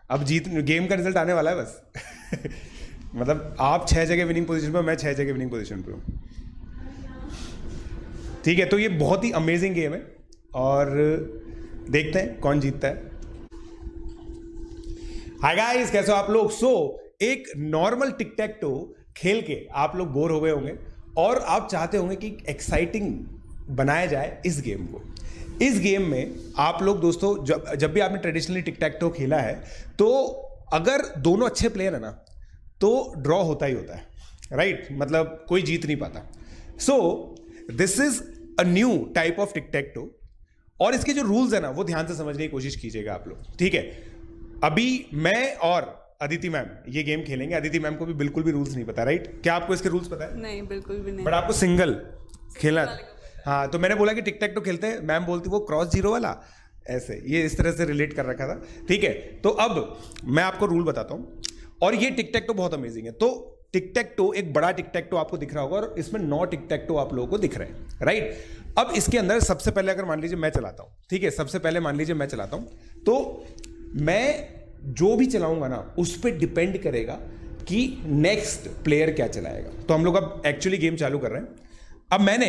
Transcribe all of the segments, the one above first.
अब जीत गेम का रिजल्ट आने वाला है बस। मतलब आप 6 जगह विनिंग पोजीशन पे, मैं 6 जगह विनिंग पोजीशन पे हूँ। ठीक है, तो ये बहुत ही अमेजिंग गेम है और देखते हैं कौन जीतता है। हाय गाइस, कैसे हो आप लोग? एक नॉर्मल टिक टैक टो खेल के आप लोग बोर हो गए होंगे और आप चाहते होंगे कि एक्साइटिंग बनाया जाए इस गेम को। इस गेम में आप लोग दोस्तों जब भी आपने ट्रेडिशनली टिक टैक टो खेला है तो अगर दोनों अच्छे प्लेयर है ना तो ड्रॉ होता ही होता है, राइट? मतलब कोई जीत नहीं पाता। This is a new type of tic tac toe और इसके जो रूल्स है ना वो ध्यान से समझने की कोशिश कीजिएगा आप लोग, ठीक है? अभी मैं और अदिति मैम ये गेम खेलेंगे। अदिति मैम को भी बिल्कुल भी रूल्स नहीं पता, राइट? क्या आपको इसके रूल्स पता है? नहीं, बिल्कुल भी नहीं। बट आपको सिंगल खेलना है। हाँ, तो मैंने बोला कि टिक टैक टो खेलते हैं, मैम बोलती वो क्रॉस जीरो वाला, ऐसे ये इस तरह से रिलेट कर रखा था, ठीक है? तो अब मैं आपको रूल बताता हूँ और ये टिक टैक टो बहुत अमेजिंग है। तो टिक टैक टो एक बड़ा टिक टैक टो आपको दिख रहा होगा और इसमें 9 टिक टैक टो आप लोगों को दिख रहे हैं, राइट? अब इसके अंदर सबसे पहले अगर मान लीजिए मैं चलाता हूँ, ठीक है? सबसे पहले मान लीजिए मैं चलाता हूँ, तो मैं जो भी चलाऊंगा ना उस पर डिपेंड करेगा कि नेक्स्ट प्लेयर क्या चलाएगा। तो हम लोग अब एक्चुअली गेम चालू कर रहे हैं। अब मैंने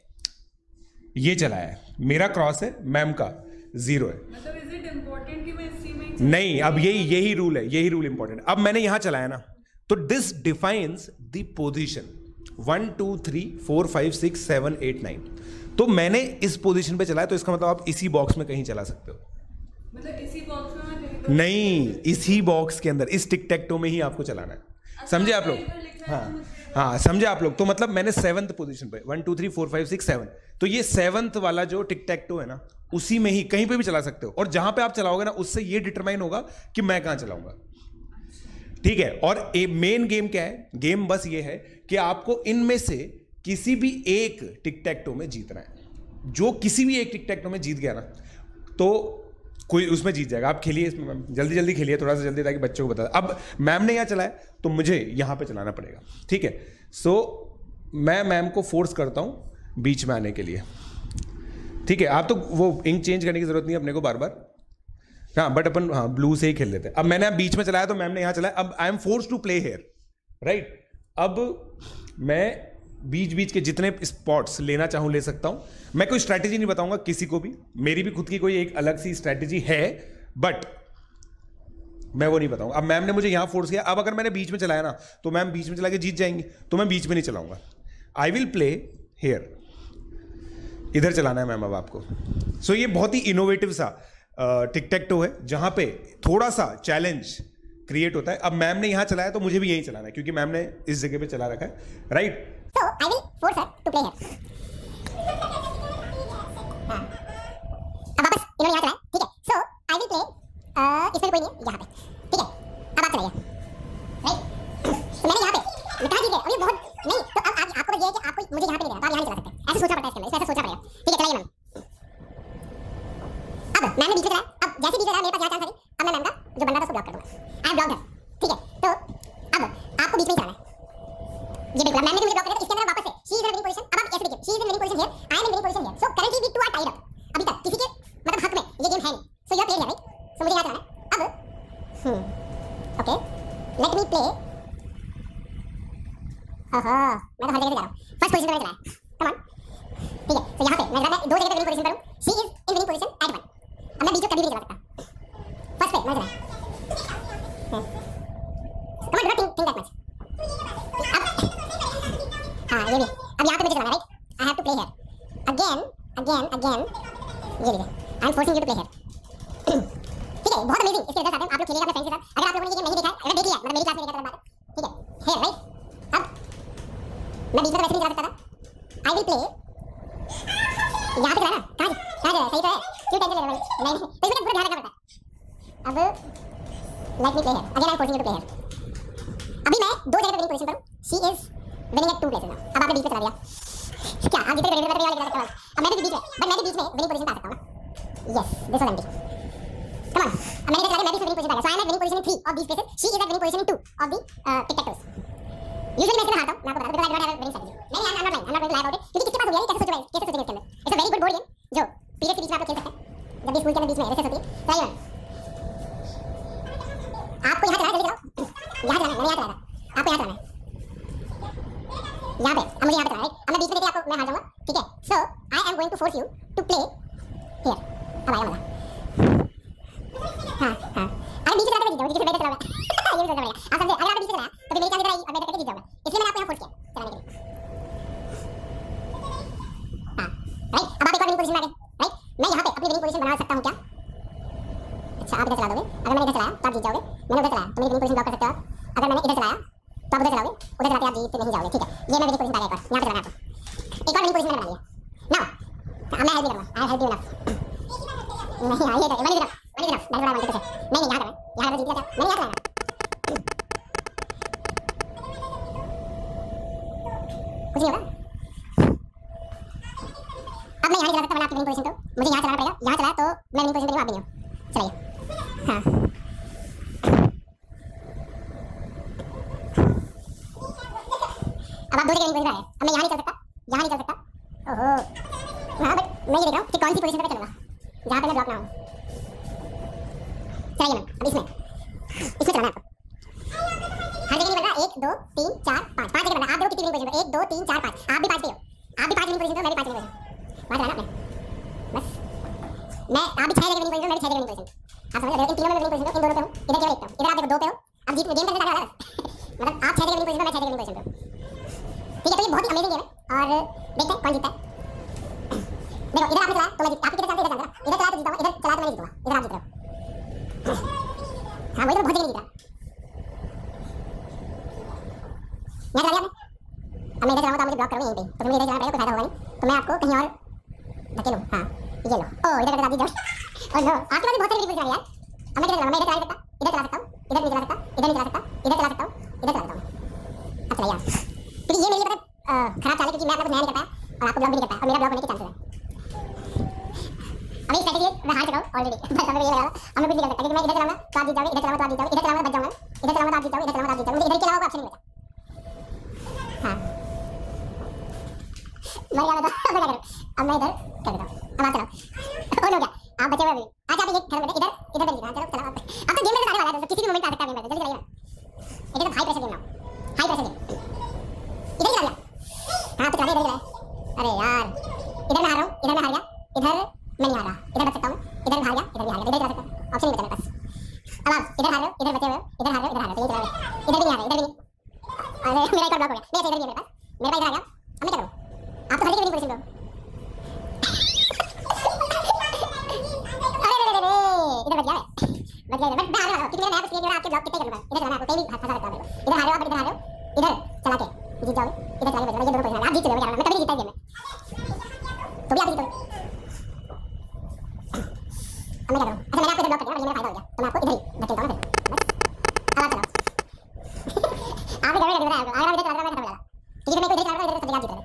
ये चलाया है, मेरा क्रॉस है, मैम का जीरो है। मतलब इज इट इंपॉर्टेंट कि मैं इसी में नहीं, अब यही रूल है, यही रूल इंपॉर्टेंट। अब मैंने यहां चलाया ना तो दिस डिफाइंस द पोजीशन 1 2 3 4 5 6 7 8 9। तो मैंने इस पोजीशन पे चलाया तो इसका मतलब आप इसी बॉक्स में कहीं चला सकते हो। मतलब इसी बॉक्स में मैं कहीं नहीं, इसी बॉक्स के अंदर, इस टिक टैक टो में ही आपको चलाना है। समझे आप लोग? हाँ, समझे आप लोग? तो मतलब मैंने 7th पोजीशन पे 1 2 3 4 5 6 7, तो ये 7th वाला जो टिक टैक टो है ना उसी में ही कहीं पे भी चला सकते हो और जहां पे आप चलाओगे ना उससे ये डिटरमाइन होगा कि मैं कहां चलाऊंगा, ठीक है? और मेन गेम क्या है? गेम बस ये है कि आपको इनमें से किसी भी एक टिक टैक टो में जीतना है। जो किसी भी एक टिक टैक टो में जीत गया ना तो कोई उसमें जीत जाएगा। आप खेलिए इसमें मैम, जल्दी जल्दी खेलिए, थोड़ा सा जल्दी, ताकि बच्चों को बता। अब मैम ने यहाँ चलाया तो मुझे यहाँ पे चलाना पड़ेगा, ठीक है? मैं मैम को फोर्स करता हूँ बीच में आने के लिए, ठीक है? आप तो वो इंक चेंज करने की जरूरत नहीं है अपने को बार बार। हाँ, बट अपन ब्लू से ही खेल लेते हैं। अब मैंने बीच में चलाया तो मैम ने यहाँ चलाया। अब I am force to play here, right? अब मैं बीच बीच के जितने स्पॉट्स लेना चाहूं ले सकता हूं। मैं कोई स्ट्रैटेजी नहीं बताऊंगा किसी को भी, मेरी भी खुद की कोई एक अलग सी स्ट्रैटेजी है, बट मैं वो नहीं बताऊंगा। अब मैम ने मुझे यहां फोर्स किया, अब अगर मैंने बीच में चलाया ना तो मैम बीच में चला के जीत जाएंगे, तो मैं बीच में नहीं चलाऊंगा। आई विल प्ले हेयर, इधर चलाना है मैम अब आपको। ये बहुत ही इनोवेटिव सा टिक टैक टो है जहां पे थोड़ा सा चैलेंज क्रिएट होता है। अब मैम ने यहां चलाया तो मुझे भी यही चलाना है क्योंकि मैम ने इस जगह पे चला रखा है, right? So I will force her to play here. हाँ। अब वापस इन्होंने यहाँ चलाया, ठीक है? So I will play इसमें कोई नहीं है यहाँ पे, ठीक है? अब आप चलाइए, राइट? तो मैंने यहाँ पे कहाँ जीत गए? अभी बहुत नहीं, तो अब आपको बस ये है कि आपको मुझे यहाँ पे नहीं देना, तो आप यहाँ नहीं चला सकते। ऐसे सोचना पड़ता है इसके अंदर, ऐसे सोचना पड़ेगा, ठीक है? चलाइए मैम। अब मैंने बीच में चलाया, अब जैसे बीच में चलाया मेरे पास यहाँ चांस आ गई। अब मैं मैम का जो बंदा था उसको ब्लॉक कर दूंगा। आई हैव ब्लॉक्ड हर, ठीक है? तो अब आपको बीच में चलाना है। ये बिल्कुल मैम ने मुझे ब्लॉक कर दिया। इसके अंदर वापस से she is in winning position. अब आप ऐसे देखिए, she is in winning position here, I am in winning position here. So currently we two are tied up. अभी तक किसी के मतलब हक में ये गेम है नहीं। So you are playing here, right? So मुझे यहाँ चलाना है। अब ओके, लेट मी प्ले। ओहो, मैं तो हर जगह से जा रहा हूँ। फर्स्ट पोजीशन पे मैं चलाया, कम ऑन, ठीक है? तो यहाँ पे मैं दो जगह पे विनिंग पोजीशन पर हूँ। She is in winning position at 1। अब मैं बीच में कभी भी नहीं चला सकता। फर्स्ट पे मैं चलाया, come on, do not think that much. हाँ, ये भी। अब यहाँ पे मुझे चलाना है, right? I have to play here again again. ये लीजिए, I am forcing you to play here, ठीक है? बहुत अमेजिंग। इसके रिजल्ट आते हैं, आप लोग खेलिएगा अपने फ्रेंड्स के साथ। अगर आप लोगों ने ये गेम नहीं देखा है, अगर देख लिया, मतलब मेरी क्लास में देखा था बात है, ठीक है? Here, right? अब मैं बीच में वैसे नहीं चला सकता था। आई विल प्ले यहाँ पे चलाना। कहाँ जा सही तो है, क्यों टेंशन ले रहे हो? नहीं, तो इसमें पूरा ध्यान रखना पड़ता है। अब let me play here again, I am forcing you to play here. अभी मैं दो जगह पे विनिंग पोजीशन पर हूँ। She is winning at 2 places now. अब आपने बीच में चला दिया, क्या आप जितने विनिंग वाले चला सकते हैं? अब मैं भी बीच में, बट मैं भी बीच में विनिंग पोजीशन पे आ सकता हूं ना? Yes, this was empty, come on. अब मैंने चला, मैं भी विनिंग पोजीशन पे आ गया। So I am at winning position in 3 of these places, she is at winning position in 2 of the tic tac toes. Usually मैं इसमें हारता हूं, मैं आपको बता दूं, because I don't have a winning strategy. नहीं, I am not lying about it, क्योंकि किसके पास हो गया, कैसे सोचोगे इसके अंदर? It's a very good board game जो पीरियड के बीच में आप लोग खेल सकते हैं, जब भी स्कूल के अंदर बीच में ऐसे होती है। Try one. मैंने यहाँ चलाया था, आपको यहाँ चलाना है, यहाँ पे, अब मुझे यहाँ पे चलाना है, अब मैं बीच में देखे आपको मैं हार जाऊंगा, ठीक है, so I am going to force you to play here, अब आएगा मजा, हाँ हाँ, अरे बीच में चलाते मैं जीत जाऊंगा, क्योंकि मैं चलाऊंगा, ये भी सोचना पड़ेगा, आप समझे, अगर आपने बीच में चलाया तो फिर मेरी चांस इधर आई और मैं इधर करके जीत जाऊंगा, इसलिए मैंने आपको यहाँ फोर्स किया चलाने के लिए, हाँ, राइट, अब आप एक और विनिंग पोजीशन में आ गए, राइट, मैं यहाँ पे अपनी विनिंग पोजीशन बना सकता हूँ क्या? अच्छा आप इधर चला दोगे, अगर मैंने इधर चलाया तो आप जीत जाओगे, मैंने उधर चलाया तो मेरी विनिंग पोजीशन ब्लॉक कर सकते हो आप, अगर मैंने इधर चलाया तो आप उधर चलाओगे, उधर चलाते आप जीत नहीं जाओगे, ठीक है, ये मैं विनिंग पोजीशन बना एक और, यहाँ पे चलाना है आपको, एक और विनिंग पोजीशन मैंने बना लिया, नाउ मैं हेल्प नहीं करूँगा, आई हेल्प यू इनफ, नहीं हाँ ये तो one is enough, that's what I wanted to say, नहीं यहाँ करना, यहाँ जीत गया था, मैंने यहाँ चलाया, कुछ नहीं होगा, अब मैं यहाँ नहीं चला सकता, मैंने आपकी विनिंग पोजीशन तो मुझे यहाँ चलाना पड़ेगा, यहाँ चलाया तो मैं विनिंग पोजीशन पे आप भी नहीं हो, चलाइए, हाँ अब आप दो जगह विनिंग पोजीशन आ गए, अब मैं यहाँ नहीं चल सकता, यहाँ नहीं चल सकता, ओहो, हाँ बट मैं ये देख रहा हूँ कि कौन सी पोजीशन पे चलूंगा जहाँ पे मैं ब्लॉक ना हूँ, चलिए मैम, अब इसमें चलाना है आपको, हर जगह नहीं बन रहा, 1 2 3 4 5 5 जगह बन रहा, आप देखो कितनी विनिंग पोजीशन पे, 1 2 3 4 5, आप भी 5 पे हो, आप भी 5 विनिंग पोजीशन पे हो, मैं भी 5 विनिंग पोजीशन, वहाँ चलाना आपने, बस मैं आप भी 6 जगह विनिंग पोजीशन, मैं भी 6 जगह विनिंग पोजीशन, आप समझ रहे हो, इन तीनों में विनिंग पोजीशन हो, इन दोनों पे हूँ, इधर केवल एक पे हूँ, इधर आप देखो 2 पे हो, अब जीत गेम करने जाने वाला है, मतलब आप 6 जगह विनिंग पोजीशन पे, मैं 6 जगह विनिंग पोजीशन पे हूँ, ठीक है, तो ये बहुत ही अमेजिंग गेम है और देखते हैं कौन जीतता है, देखो इधर आपने चलाया तो मैं जीत, आपकी किधर चलते इधर चलता, इधर चलाया तो जीता हूँ, इधर चलाया तो मैं नहीं जीतूंगा, इधर आप जीत रहे हो, हाँ वही तो बहुत जगह जीत रहा, यहाँ चला दिया आपने, अब मैं इधर चलाऊंगा तो आप मुझे ब्लॉक करोगे यहीं पे, तो फिर मुझे इधर चलाना पड़ेगा, कोई फायदा होगा नहीं, तो मैं आपको कहीं और धकेलूँ, हाँ ये लो, ओ इधर करके आप जीत जाओ, ओ नो आपके पास बहुत सारी विनिंग पोजीशन है यार, अब मैं किधर चलाऊंगा, मैं इधर चला सकता, इधर चला सकता हूँ, इधर नहीं चला सकता, इधर नहीं चला सकता, इधर चला सकता हूँ, इधर चला सकता हूँ, अब चला यार, क्योंकि ये मेरे लिए पता खराब चाल है, क्योंकि मैं अपना कुछ नया नहीं कर पाया और आपको ब्लॉक भी नहीं कर पाया और मेरा ब्लॉक होने के चांसेस है, अभी स्ट्रेटजी मैं हार चुका हूँ ऑलरेडी, बस अब ये लगा हम लोग कुछ नहीं कर सकते, क्योंकि मैं इधर चलाऊंगा तो आप जीत जाओगे, इधर चलाऊंगा तो आप जीत जाओगे, इधर चलाऊंगा बच जाऊंगा, इधर चलाऊंगा तो आप जीत जाओगे, इधर चलाऊंगा तो आप जीत जाओगे, मुझे इधर के अलावा ऑप्शन नहीं बचा, हाँ मर गया मैं तो, अब मैं क्या करूँ, अब मैं इधर कर देता हूँ, अब आप चलाओ, हो गया, आप बचे हुए अभी, आज आप ये खत्म करते इधर इधर जीतना, चलो चलो आप तो गेम में आने वाला है, किसी भी मोमेंट आ सकता है गेम में, जल्दी चलाइए ना, एकदम हाई प्रेशर गेम ना, हाई प्रेशर गेम, इधर चला गया, हाँ तो चला इधर चला, अरे यार इधर मैं हार रहा हूँ, इधर मैं हार गया, इधर मैं नहीं हार रहा, इधर बच सकता हूँ, इधर मैं हार गया, इधर भी हार गया, इधर चला सकता हूँ, ऑप्शन नहीं बचा मेरे पास, अब आप इधर हार रहे हो, इधर बचे हुए हो, इधर हार रहे हो, इधर हार रहे हो, तो ये चला इधर भी नहीं हार रहे, इधर भी नहीं, अरे मेरा एक और ब्लॉक हो गया, मेरा इधर भी है मेरे पास, मेरे पास इधर आ गया, अब मैं क्या करूँ, आप तो हर जगह विनिंग पोजीशन पे हो, अरे इधर बच गया बट मैं हार रहा हूँ, क्योंकि मेरा नया कुछ नहीं है, आपके ब्लॉक कितने करूँगा, इधर चलाना आपको कहीं भी फंसा सकता हूँ, इधर हार रहे हो आप, इधर हार रहे हो, इधर चला के जीत जाओगे, इधर चला के बच जाओगे, ये दोनों पोजीशन आप जीत चलोगे, मैं कभी नहीं जीता गेम में, तो भी आप जीतोगे, अब मैं क्या करूँ, अच्छा मैंने आपको इधर ब्लॉक कर दिया, ये मेरा फायदा हो गया, तो मैं आपको इधर ही धकेलता हूँ ना फिर, बस अब आप चलाओ, आपने गड़बड़ कर दिया, अगर आप इधर चला रहा मैं खत्म हो जाएगा, क्योंकि मैं को इधर चला रहा हूँ, इधर सब जगह जीत रहे,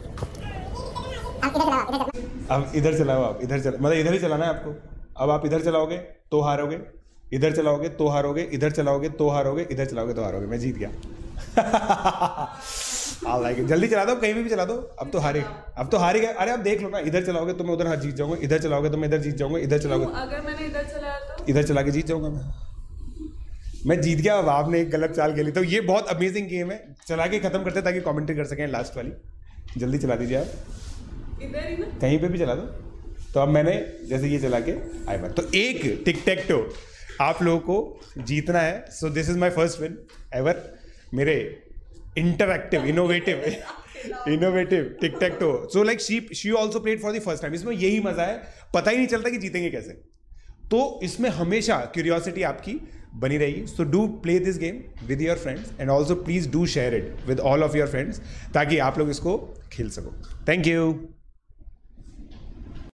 आप इधर चलाओ, इधर चलाओ, अब इधर चलाओ, आप इधर चला मतलब इधर ही चलाना है आपको, अब आप इधर चलाओगे तो हारोगे, इधर चलाओगे तो हारोगे, इधर चलाओगे तो हारोगे, इधर चलाओगे तो हारोगे, मैं जीत गया, लाइक जल्दी चला दो, कहीं भी चला दो, अब तो हारे गए, अरे आप देख लो ना, इधर चलाओगे तो मैं उधर जीत जाऊंगा, इधर चलाओगे तो मैं इधर जीत जाऊंगा, इधर चलाओगे अगर मैंने इधर चलाया तो इधर चला के जीत जाऊंगा मैं जीत गया, अब आपने एक गलत चाल खेली, तो ये बहुत अमेजिंग गेम है, चला के खत्म करते ताकि कमेंट्री कर सकें लास्ट वाली, जल्दी चला दीजिए आप, इधर ही ना, कहीं पे भी चला दो, तो अब मैंने जैसे ये चला के आए बात, तो एक टिक टैक टो आप लोगों को जीतना है, so this is my first win ever, मेरे interactive innovative tic tac toe, so like she also played for the first time, इसमें यही मजा है, पता ही नहीं चलता कि जीतेंगे कैसे, तो इसमें हमेशा क्यूरियोसिटी आपकी बनी रहेगी, so do play this game with your friends and also please do share it with all of your friends, ताकि आप लोग इसको खेल सको, थैंक यू।